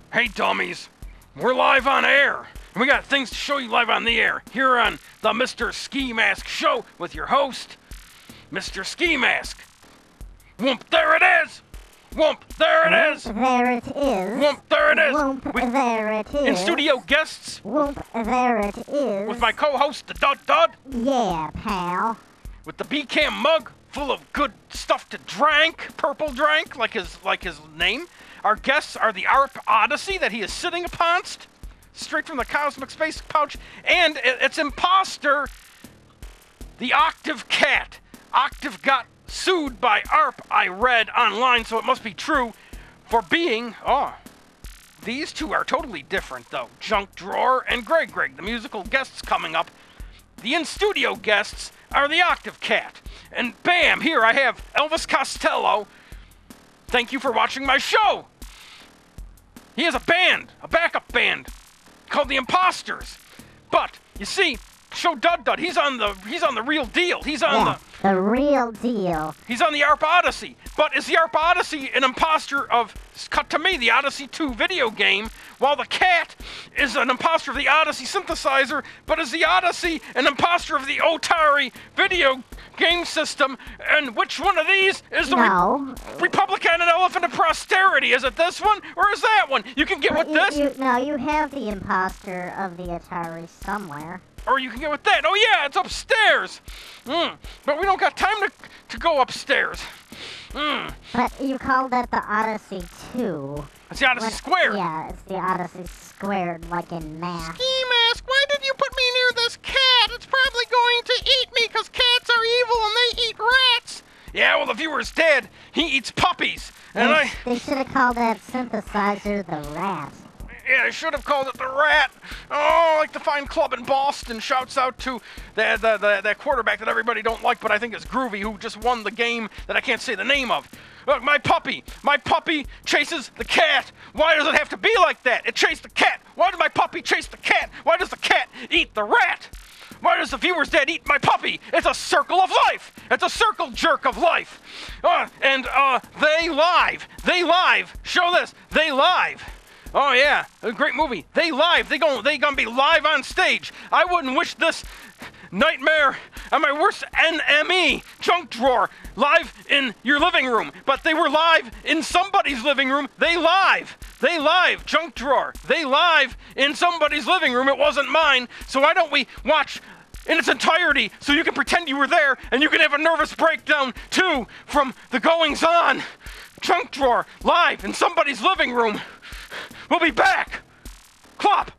Hey dummies, we're live on air, and we got things to show you live on the air, here on the Mr. Ski Mask Show with your host, Mr. Ski Mask. Whoomp, there it is! Whoomp, there it is! There it is. Whoomp, there it is! Whoomp, there it is. In-studio guests, Whoomp, there it is. with my co-host, the Dud Dud, Yeah, pal. with the B-Cam mug full of good stuff to drink, purple drink, like his name. Our guests are the ARP Odyssey that he is sitting upon, straight from the Cosmic Space Pouch, and its imposter, the Octave Cat. Octave got sued by ARP, I read online, so it must be true, for being, these two are totally different, though. Junk Drawer and greGGreg, the musical guests coming up. The in-studio guests are the Octave Cat. And bam, here I have Elvis Costello. Thank you for watching my show. He has a band, a backup band, called the Imposters. But you see, show Dud Dud. He's on the real deal. He's on the real deal. He's on the ARP Odyssey. But is the ARP Odyssey an imposter of, cut to me, the Odyssey 2 video game, while the cat is an imposter of the Odyssey synthesizer, but is the Odyssey an imposter of the Otari video game system? And which one of these is the Republican and Elephant of Posterity? Is it this one, or is that one? You can get with this. No, you have the imposter of the Atari somewhere. Or you can get with that. Oh yeah, it's upstairs. But we don't got time to go upstairs. But you called that the Odyssey 2. It's the Odyssey Squared. Yeah, it's the Odyssey Squared, like in math. Ski Mask, why did you put me near this cat? It's probably going to eat me because cats are evil and they eat rats. Yeah, well, the viewer's dead. He eats puppies. And They should have called that synthesizer the Rat. Yeah, I should have called it the Rat. Oh, like the fine club in Boston. Shouts out to that quarterback that everybody don't like, but I think is groovy, who just won the game that I can't say the name of. Look, my puppy chases the cat. Why does it have to be like that? It chased the cat. Why did my puppy chase the cat? Why does the cat eat the rat? Why does the viewer's dead eat my puppy? It's a circle of life. It's a circle jerk of life. They live. Show this. They live. Oh yeah, a great movie. They live. They gonna be live on stage. I wouldn't wish this nightmare on my worst NME, Junk Drawer, live in your living room. But they were live in somebody's living room. They live, Junk Drawer. They live in somebody's living room. It wasn't mine. So why don't we watch in its entirety so you can pretend you were there and you can have a nervous breakdown too from the goings on. Junk Drawer, live in somebody's living room. We'll be back. Clop.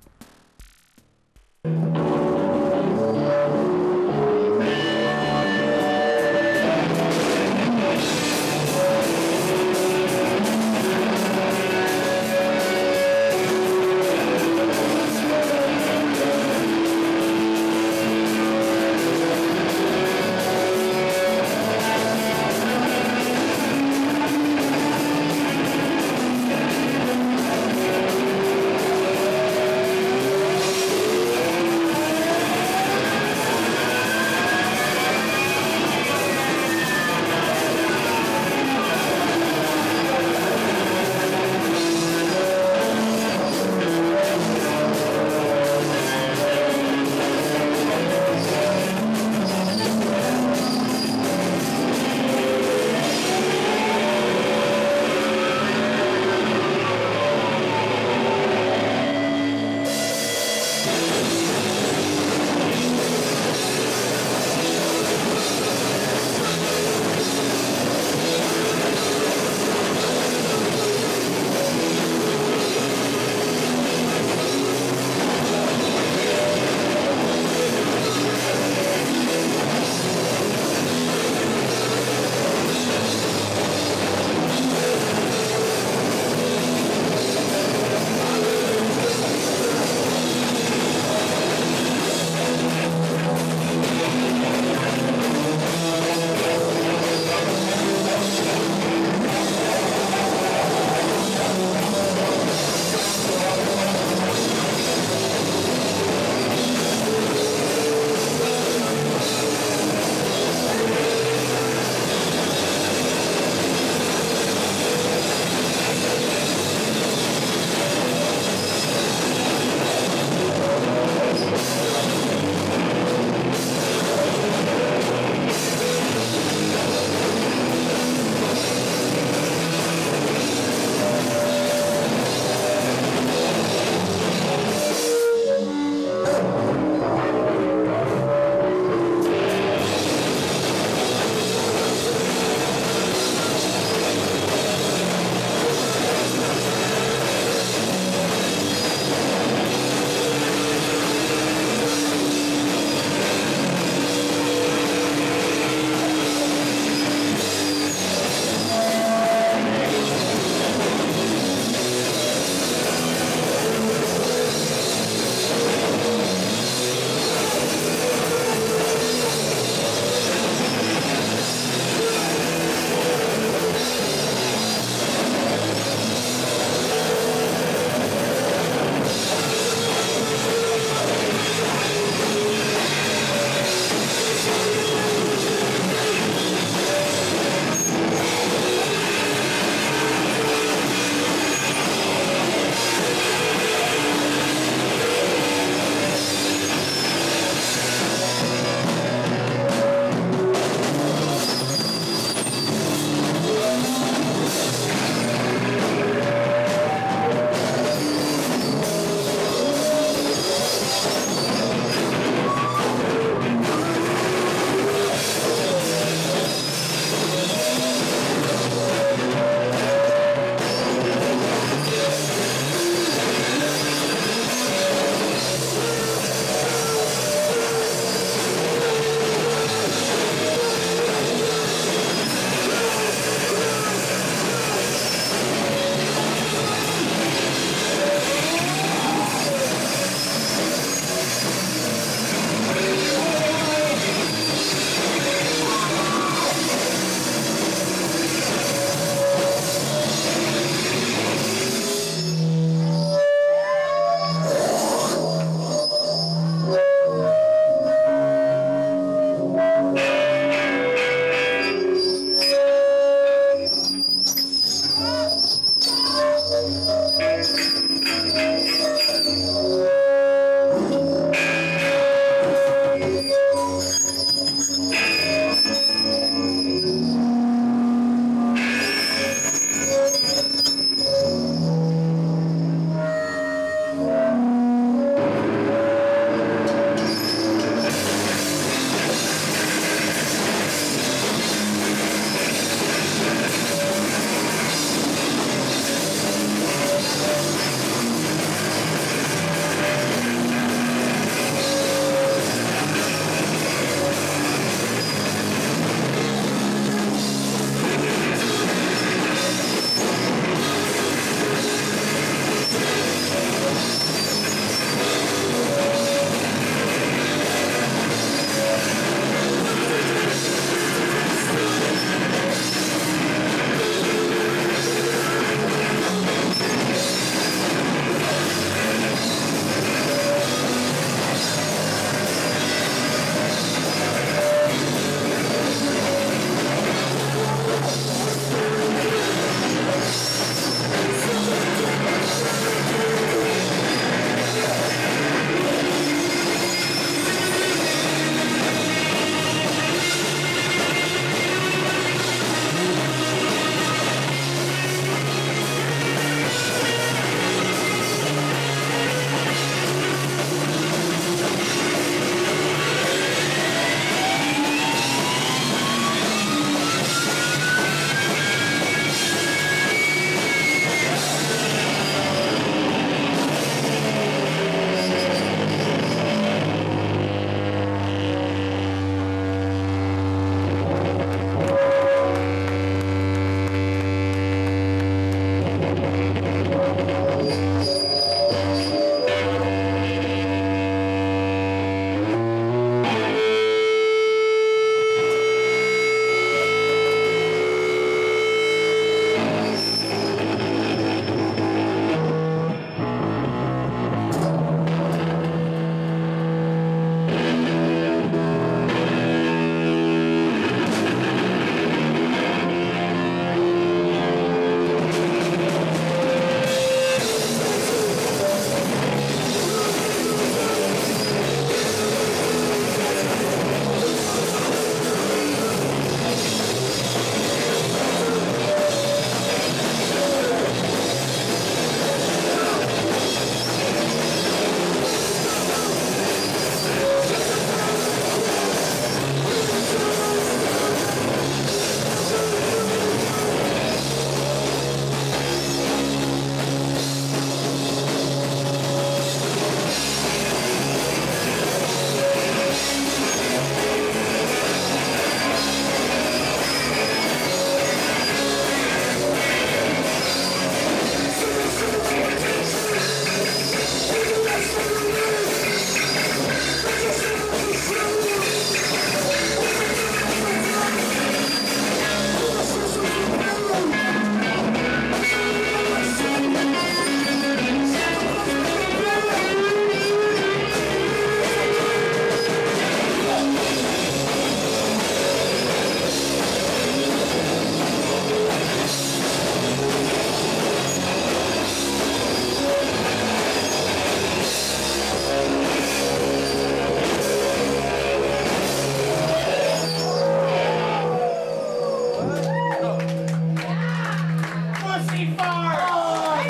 brain fart! I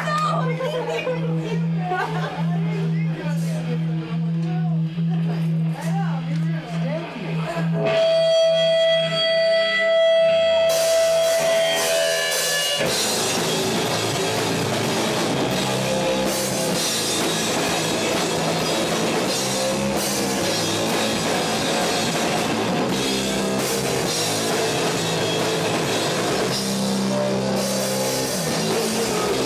know.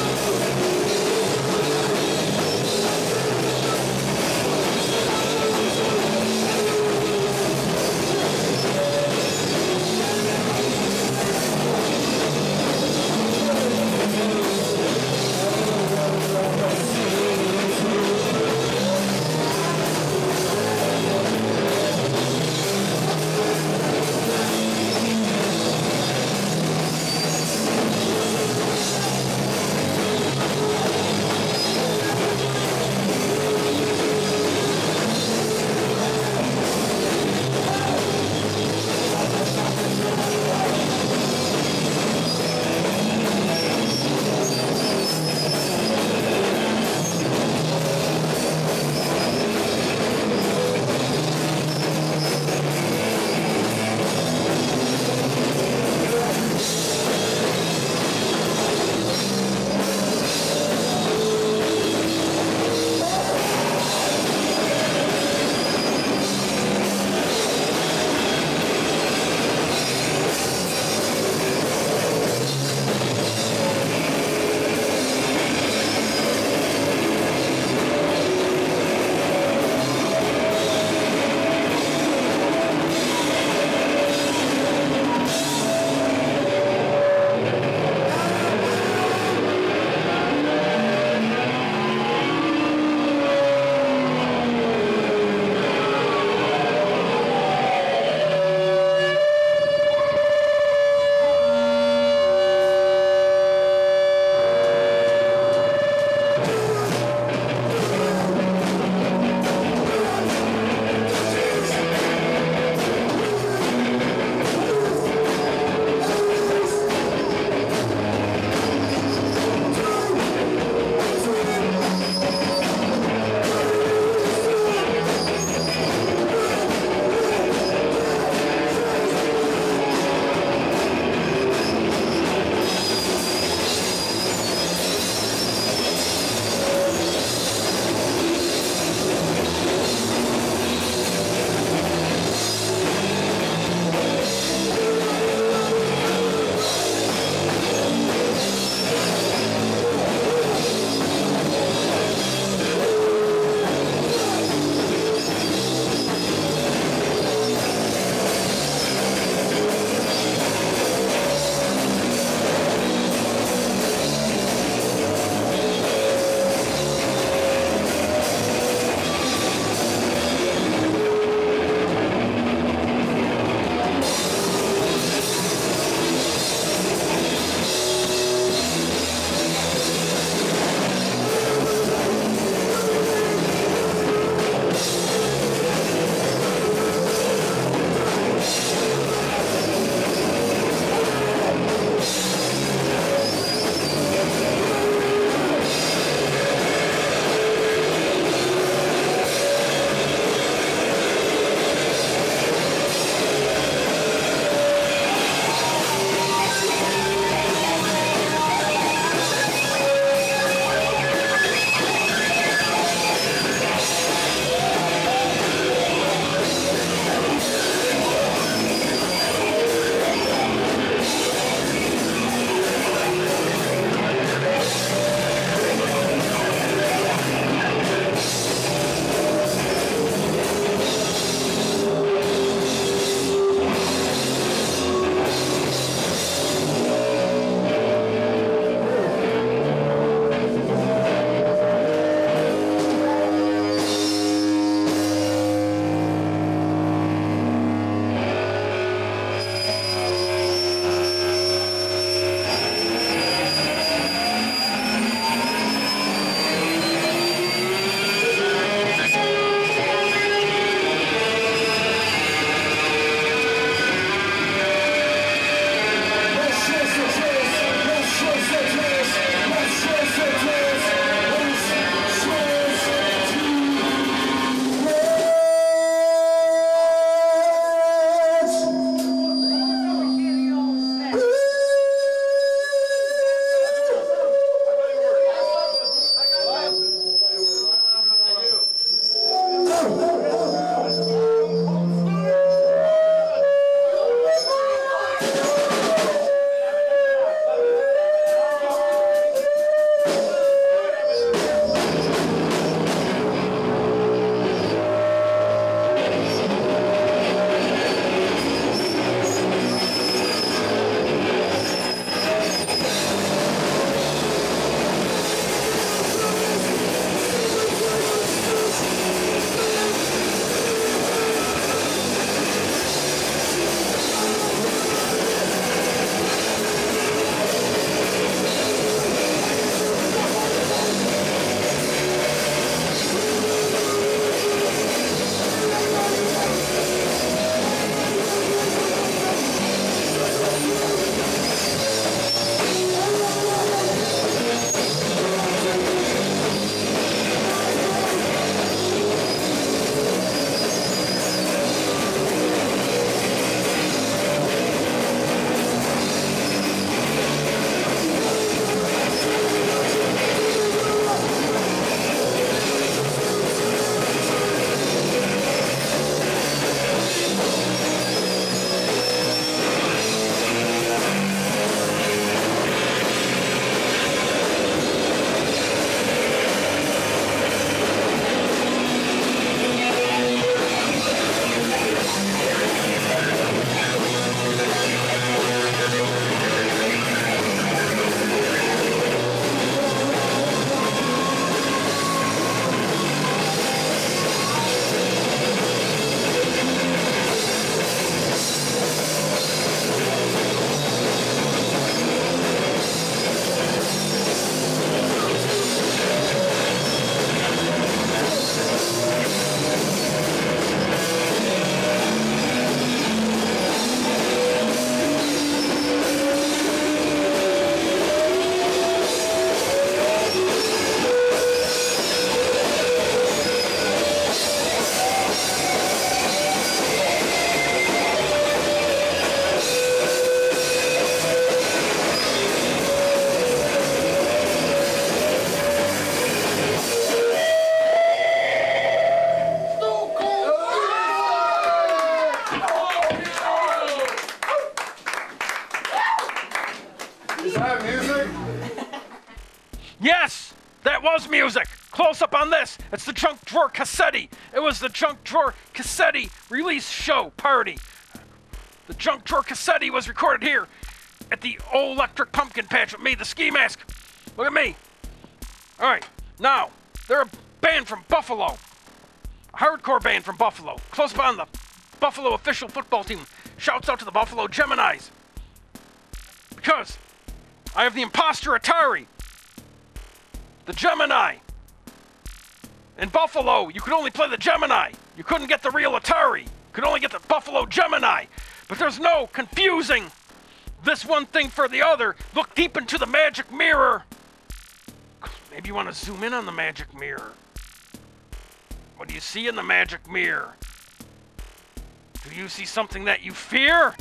Yes, that was music. Close up on this. It's the Junk Drawer Cassetti. It was the Junk Drawer Cassetti release show party. The Junk Drawer Cassetti was recorded here at the Old Electric Pumpkin Patch with me, the Ski Mask. Look at me. All right, now, they're a band from Buffalo. A hardcore band from Buffalo. Close up on the Buffalo official football team. Shouts out to the Buffalo Geminis. Because I have the imposter Atari. The Gemini. In Buffalo, you could only play the Gemini. You couldn't get the real Atari. You could only get the Buffalo Gemini. But there's no confusing this one thing for the other. Look deep into the magic mirror. Maybe you want to zoom in on the magic mirror. What do you see in the magic mirror? Do you see something that you fear?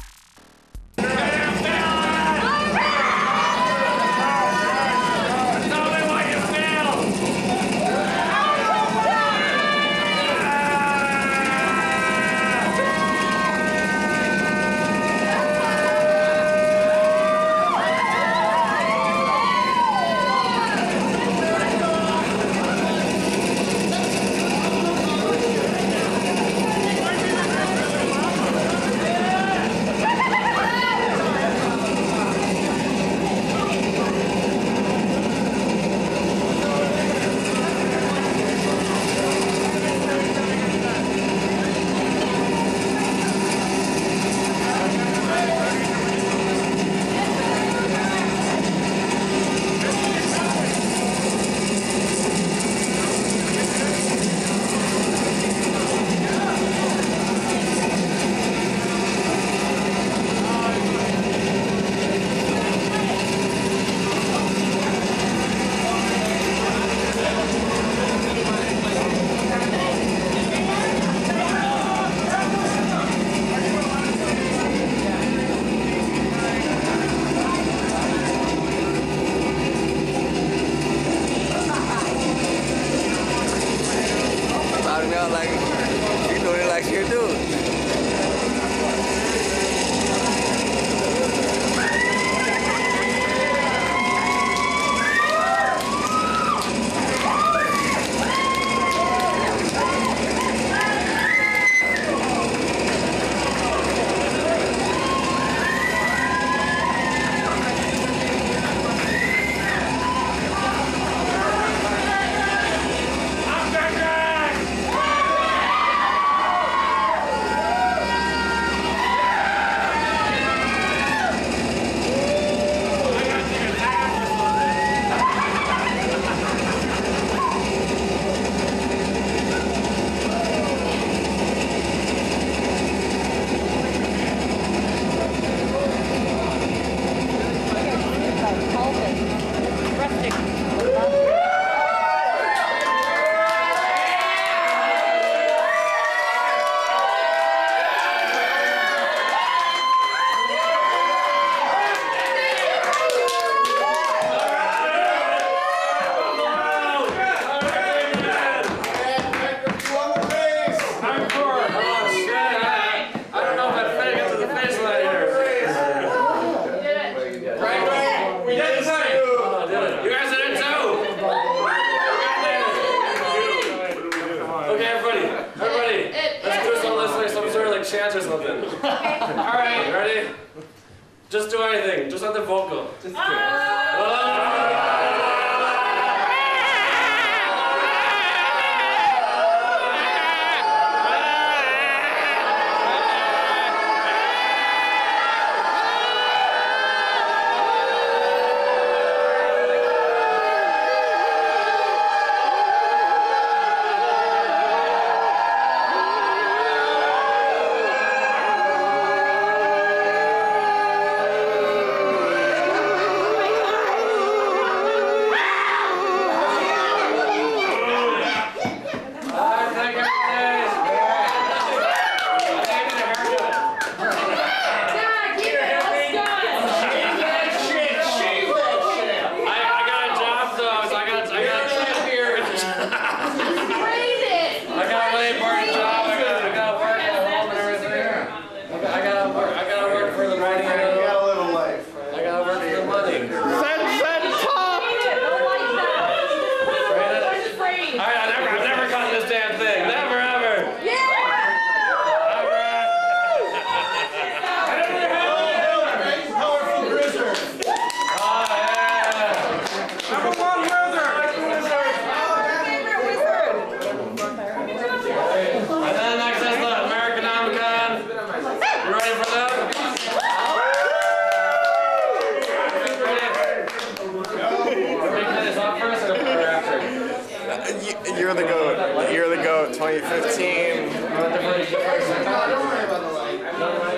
chance or something. Okay. All right. Ready? Just do anything. Just not the vocal. Just You're the GOAT. You're the GOAT 2015.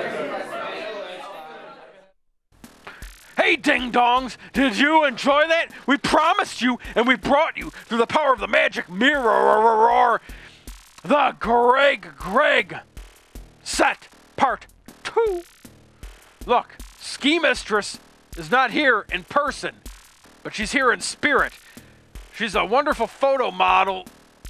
Hey, ding-dongs, did you enjoy that? We promised you, and we brought you, through the power of the magic mirror, the greGGreg set part 2. Look, Ski Mistress is not here in person, but she's here in spirit. She's a wonderful photo model.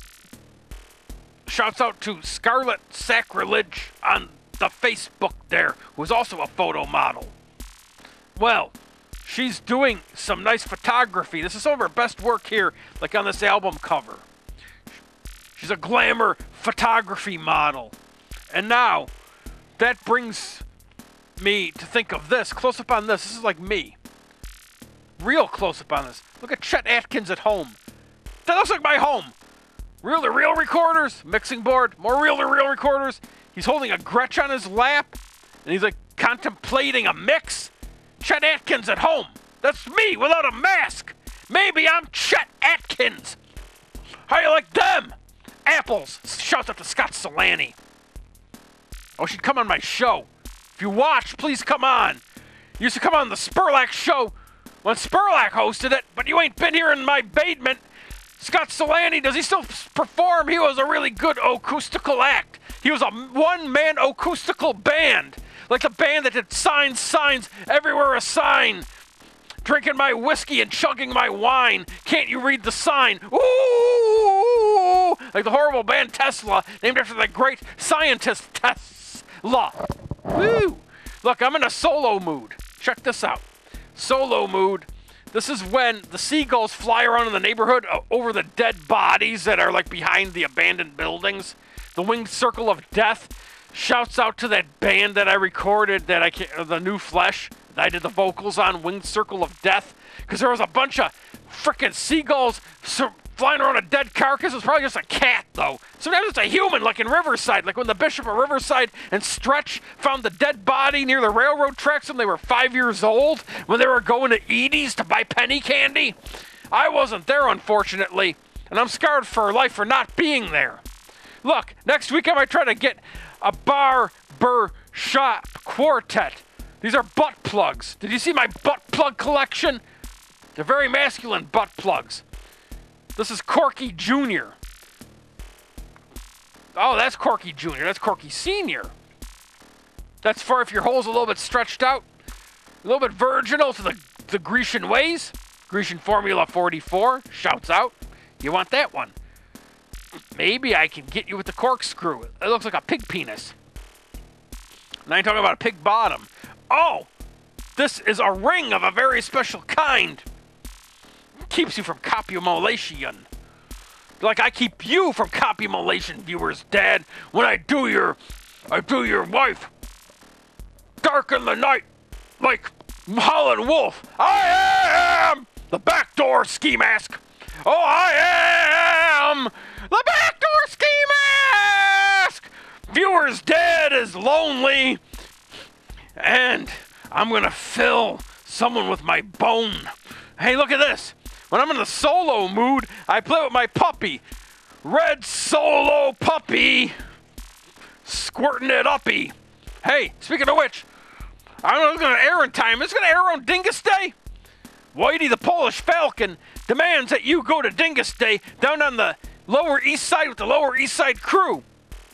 Shouts out to Scarlet Sacrilege on the Facebook there, who is also a photo model. Well, she's doing some nice photography. This is some of her best work here, like on this album cover. She's a glamour photography model. And now, that brings me to think of this. Close up on this. This is like me. Real close up on this. Look at Chet Atkins at home. That looks like my home. Reel-to-reel recorders, mixing board, more reel-to-reel recorders. He's holding a Gretsch on his lap, and he's like contemplating a mix. Chet Atkins at home. That's me without a mask. Maybe I'm Chet Atkins. How you like them? Apples. Shouts out to Scott Solani. Oh, she'd come on my show. If you watch, please come on. You used to come on the Sterlace show when Sterlace hosted it, but you ain't been here in my basement. Scott Solani, does he still perform? He was a really good acoustical act. He was a one-man acoustical band. Like the band that did signs, everywhere a sign. Drinking my whiskey and chugging my wine. Can't you read the sign? Ooh! Like the horrible band Tesla, named after the great scientist Tesla. Woo! Look, I'm in a solo mood. Check this out. Solo mood. This is when the seagulls fly around in the neighborhood over the dead bodies that are like behind the abandoned buildings. The winged circle of death. Shouts out to that band that I recorded, the New Flesh, that I did the vocals on, Winged Circle of Death, because there was a bunch of frickin' seagulls flying around a dead carcass. It was probably just a cat, though. Sometimes it's a human, like in Riverside, like when the Bishop of Riverside and Stretch found the dead body near the railroad tracks when they were 5 years old, when they were going to Edie's to buy penny candy. I wasn't there, unfortunately, and I'm scarred for life for not being there. Look, next week I might try to get a barbershop quartet. These are butt plugs. Did you see my butt plug collection? They're very masculine butt plugs. This is Corky Jr. Oh, that's Corky Jr. That's Corky Sr. That's for if your hole's a little bit stretched out, a little bit virginal to the Grecian ways. Grecian Formula 44. Shouts out. You want that one? Maybe I can get you with the corkscrew. It looks like a pig penis. And I ain't talking about a pig bottom. Oh, this is a ring of a very special kind. Keeps you from copulation. Like I keep you from copulation, viewers, Dad. When I do your wife. Darken the night like Holland Wolf. I am the backdoor ski mask. Oh, I am the backdoor ski mask! Viewers, Dad is lonely, and I'm gonna fill someone with my bone. Hey, look at this. When I'm in the solo mood, I play with my puppy. Red Solo Puppy. Squirting it uppy. Hey, speaking of which, I don't know if it's gonna air in time. It's gonna air on Dingus Day. Whitey the Polish Falcon demands that you go to Dingus Day down on the Lower East Side with the Lower East Side crew.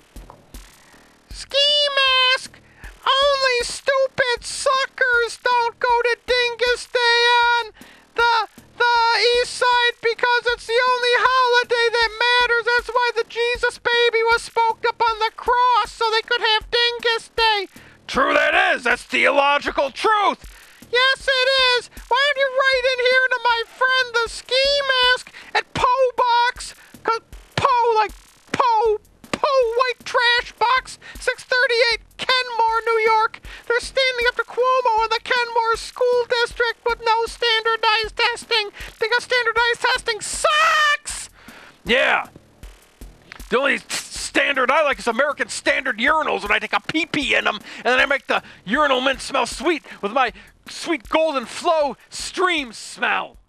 Ski mask! Only stupid suckers don't go to Dingus Day on the East Side because it's the only holiday that matters. That's why the Jesus baby was spoked up on the cross so they could have Dingus Day. True that is. That's theological truth. Yes, it is. Why don't you write in here to my friend the Ski Mask at Poe Box? Cause Poe, like Poe White Trash Box, 638 Kenmore, New York. They're standing up to Cuomo in the Kenmore School District with no standardized testing because standardized testing sucks. Yeah. The only standard I like is American Standard urinals when I take a pee-pee in them, and then I make the urinal mint smell sweet with my sweet golden flow stream smell.